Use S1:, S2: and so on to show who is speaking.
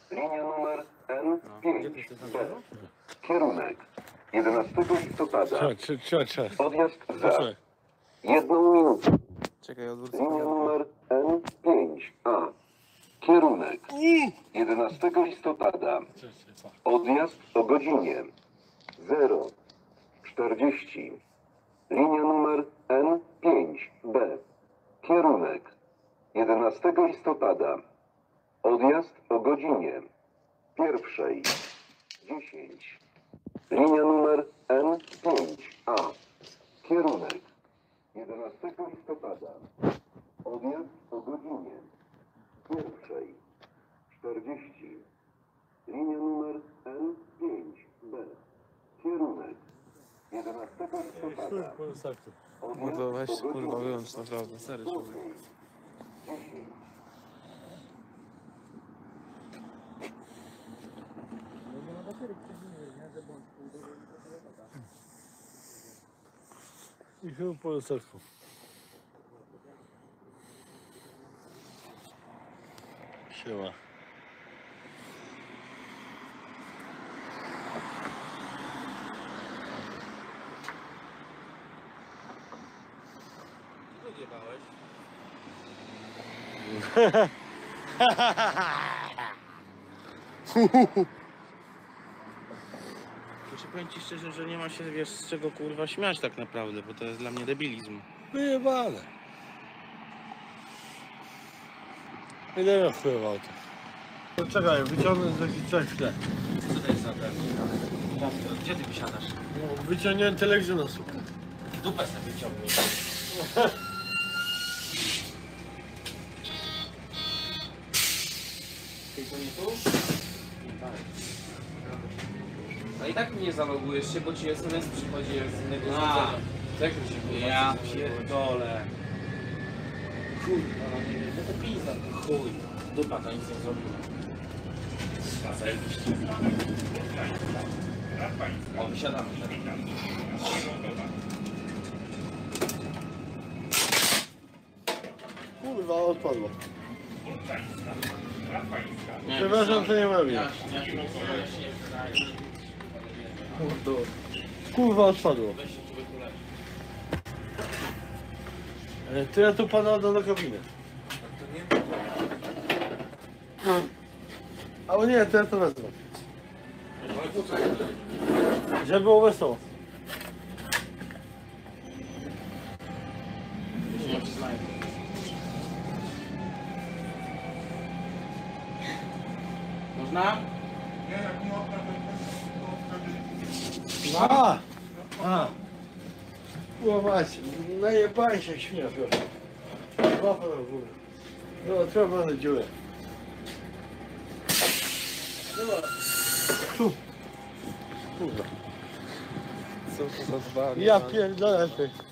S1: Linia numer N5B. Kierunek 11 listopada. Odjazd za 1 minutę.
S2: Czekaj, odwrócę.
S1: Linia numer N5A. Kierunek 11 listopada. Odjazd o godzinie 0:40. Linia numer N5B. Kierunek 11 listopada. Odjazd o godzinie 1:10. Linia numer N5A. Kierunek 11 listopada. Odjazd o godzinie 1:40. Linia numer N5B. Kierunek 11 listopada.
S2: Mordo, weź kurwa wyłącz naprawdę, serio człowiek.
S3: I chyba po lusterku. Siema.
S2: Muszę powiedzieć ci szczerze, że nie ma się, wiesz, z czego kurwa śmiać tak naprawdę, bo to jest dla mnie debilizm.
S3: Wyjebane. Ile ja wpływał to? Czekaj, wyciągnę z jakiś coś tle.
S2: Co to jest za ten? Gdzie ty wysiadasz?
S3: No, wyciągnięłem telewizor na słupę.
S2: Dupę sobie wyciągnij. Tylko nie tu?
S4: No i tak nie zalogujesz się, bo ci SMS przychodzi z innego urządzenia. To jak to się kurwa?
S2: Ja pierdolę.
S4: Kurwa, no nie wiem, no to pizza.
S2: Chuj. Dupa to nic nie zrobiła.
S4: O, wysiadamy.
S3: Kurwa, odpadło. Przepraszam, co nie robię. Kurwa, odpadło. To ja tu pana oddam do kabiny. Albo nie, to ja to wezmę. Żeby było wesoło.
S4: Można?
S3: Właśnie, najebaj się świnia, proszę. Łapę na górę. No, trzeba na dziurę. Dobra. Tu. Kurwa.
S2: Co to za dwa?
S3: Ja pierdolę ty.